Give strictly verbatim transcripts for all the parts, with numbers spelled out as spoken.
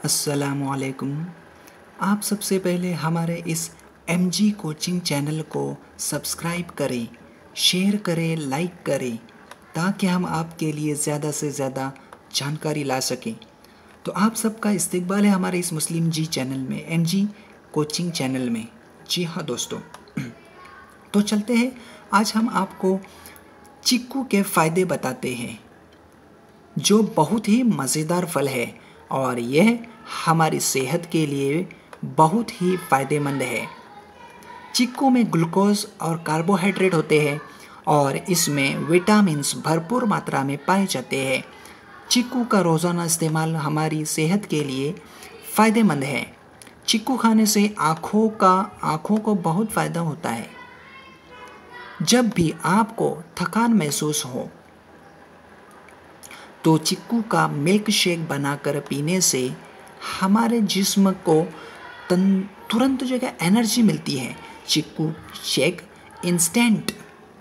अस्सलामुअलैकुम। आप सबसे पहले हमारे इस एम जी कोचिंग चैनल को सब्सक्राइब करें, शेयर करें, लाइक करें ताकि हम आपके लिए ज़्यादा से ज़्यादा जानकारी ला सकें। तो आप सबका इस्तकबाल है हमारे इस मुस्लिम जी चैनल में, एम जी कोचिंग चैनल में। जी हाँ दोस्तों, तो चलते हैं। आज हम आपको चिक्कू के फ़ायदे बताते हैं, जो बहुत ही मज़ेदार फल है और यह हमारी सेहत के लिए बहुत ही फ़ायदेमंद है। चिक्कू में ग्लूकोज और कार्बोहाइड्रेट होते हैं और इसमें विटामिन्स भरपूर मात्रा में पाए जाते हैं। चिक्कू का रोज़ाना इस्तेमाल हमारी सेहत के लिए फ़ायदेमंद है। चिक्कू खाने से आँखों का आँखों को बहुत फ़ायदा होता है। जब भी आपको थकान महसूस हो तो चिक्कू का मिल्क शेक बनाकर पीने से हमारे जिस्म को तुरंत जो है एनर्जी मिलती है। चिक्कू शेक इंस्टेंट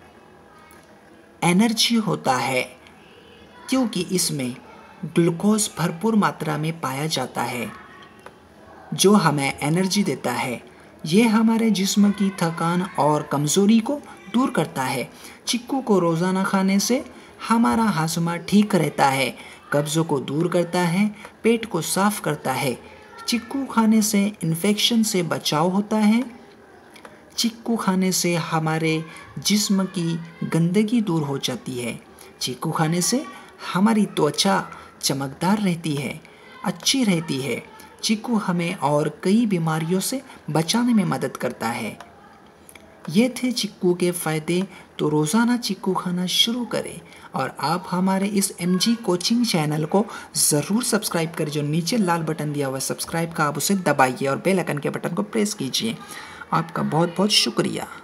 एनर्जी होता है क्योंकि इसमें ग्लूकोज भरपूर मात्रा में पाया जाता है, जो हमें एनर्जी देता है। ये हमारे जिस्म की थकान और कमज़ोरी को दूर करता है। चिक्कू को रोज़ाना खाने से हमारा हाजमा ठीक रहता है, कब्ज़ों को दूर करता है, पेट को साफ़ करता है। चिक्कू खाने से इन्फेक्शन से बचाव होता है। चिक्कू खाने से हमारे जिस्म की गंदगी दूर हो जाती है। चिक्कू खाने से हमारी त्वचा चमकदार रहती है, अच्छी रहती है। चिक्कू हमें और कई बीमारियों से बचाने में मदद करता है। ये थे चिक्कू के फ़ायदे। तो रोज़ाना चिक्कू खाना शुरू करें और आप हमारे इस एम जी कोचिंग चैनल को ज़रूर सब्सक्राइब करें। जो नीचे लाल बटन दिया हुआ है सब्सक्राइब का, आप उसे दबाइए और बेल आइकन के बटन को प्रेस कीजिए। आपका बहुत बहुत शुक्रिया।